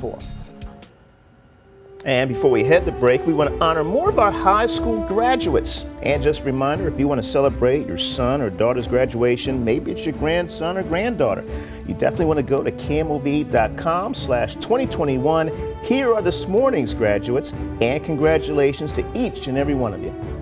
for. And before we head to break, we want to honor more of our high school graduates. And just a reminder, if you want to celebrate your son or daughter's graduation, maybe it's your grandson or granddaughter, you definitely want to go to KMOV.com/2021. Here are this morning's graduates, and congratulations to each and every one of you.